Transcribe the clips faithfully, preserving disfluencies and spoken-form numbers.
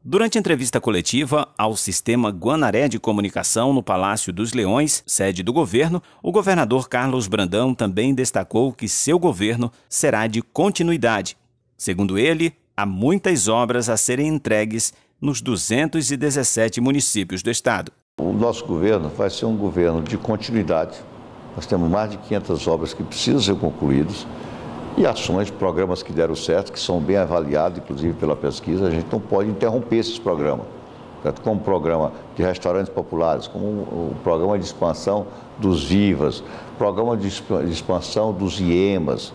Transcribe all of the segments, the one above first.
Durante a entrevista coletiva ao Sistema Guanaré de Comunicação no Palácio dos Leões, sede do governo, o governador Carlos Brandão também destacou que seu governo será de continuidade. Segundo ele, há muitas obras a serem entregues nos duzentos e dezessete municípios do estado. O nosso governo vai ser um governo de continuidade. Nós temos mais de quinhentas obras que precisam ser concluídas e ações, programas que deram certo, que são bem avaliados, inclusive pela pesquisa. A gente não pode interromper esses programas, certo? Como o programa de restaurantes populares, como o programa de expansão dos Vivas, programa de expansão dos IEMAS.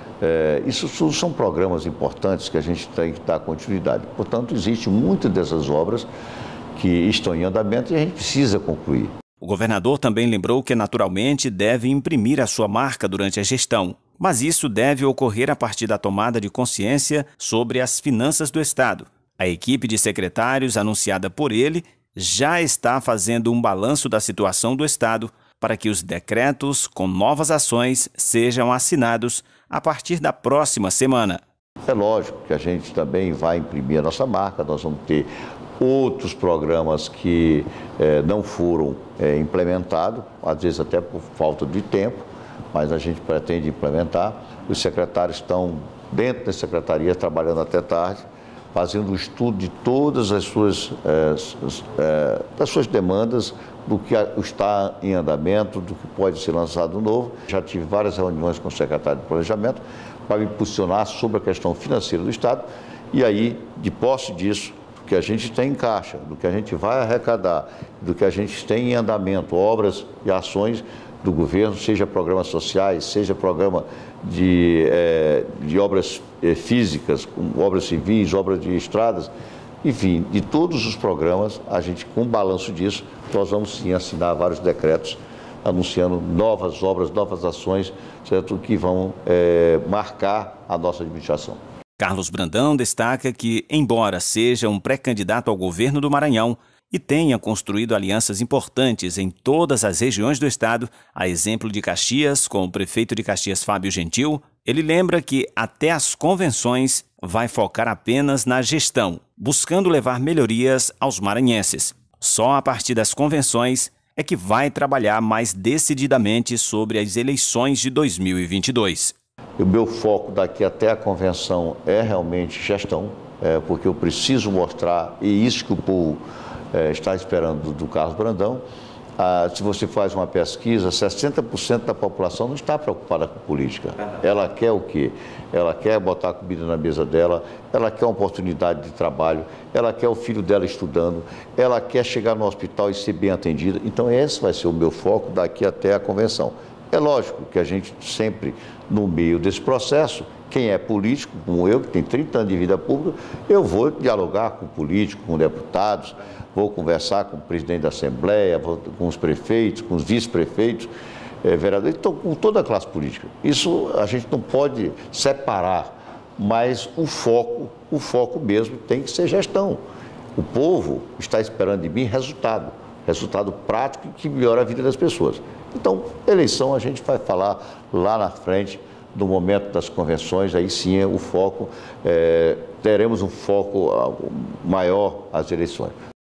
É, isso tudo são programas importantes que a gente tem que dar continuidade. Portanto, existe muitas dessas obras que estão em andamento e a gente precisa concluir. O governador também lembrou que, naturalmente, deve imprimir a sua marca durante a gestão, mas isso deve ocorrer a partir da tomada de consciência sobre as finanças do estado. A equipe de secretários, anunciada por ele, já está fazendo um balanço da situação do estado para que os decretos com novas ações sejam assinados a partir da próxima semana. É lógico que a gente também vai imprimir a nossa marca, nós vamos ter outros programas que eh, não foram eh, implementados, às vezes até por falta de tempo, mas a gente pretende implementar. Os secretários estão dentro da secretaria trabalhando até tarde, fazendo um estudo de todas as suas, eh, eh, das suas demandas, do que está em andamento, do que pode ser lançado novo. Já tive várias reuniões com o secretário de Planejamento para me posicionar sobre a questão financeira do Estado e aí, de posse disso, do que a gente tem em caixa, do que a gente vai arrecadar, do que a gente tem em andamento, obras e ações do governo, seja programas sociais, seja programa de, é, de obras é, físicas, obras civis, obras de estradas, enfim, de todos os programas, a gente, com balanço disso, nós vamos sim assinar vários decretos anunciando novas obras, novas ações, certo, que vão é, marcar a nossa administração. Carlos Brandão destaca que, embora seja um pré-candidato ao governo do Maranhão e tenha construído alianças importantes em todas as regiões do estado, a exemplo de Caxias, com o prefeito de Caxias, Fábio Gentil, ele lembra que até as convenções vai focar apenas na gestão, buscando levar melhorias aos maranhenses. Só a partir das convenções é que vai trabalhar mais decididamente sobre as eleições de dois mil e vinte e dois. O meu foco daqui até a convenção é realmente gestão, é, porque eu preciso mostrar, e isso que o povo é, está esperando do Carlos Brandão. Ah, se você faz uma pesquisa, sessenta por cento da população não está preocupada com política. Ela quer o quê? Ela quer botar comida na mesa dela, ela quer uma oportunidade de trabalho, ela quer o filho dela estudando, ela quer chegar no hospital e ser bem atendida. Então esse vai ser o meu foco daqui até a convenção. É lógico que a gente sempre, no meio desse processo, quem é político, como eu, que tem trinta anos de vida pública, eu vou dialogar com políticos, com deputados, vou conversar com o presidente da Assembleia, vou, com os prefeitos, com os vice-prefeitos, eh, vereadores, então, com toda a classe política. Isso a gente não pode separar, mas o foco, o foco mesmo tem que ser gestão. O povo está esperando de mim resultado, resultado prático que melhora a vida das pessoas. Então, eleição a gente vai falar lá na frente, no momento das convenções, aí sim é o foco, é, teremos um foco maior às eleições.